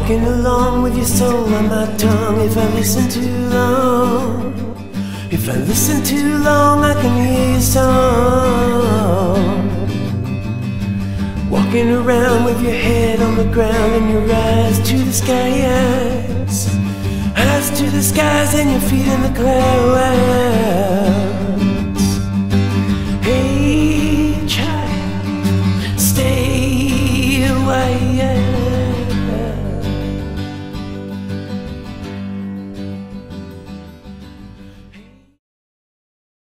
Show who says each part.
Speaker 1: Walking along with your soul on my tongue. If I listen too long, if I listen too long, I can hear your song. Walking around with your head on the ground and your eyes to the skies, eyes to the skies and your feet in the clouds.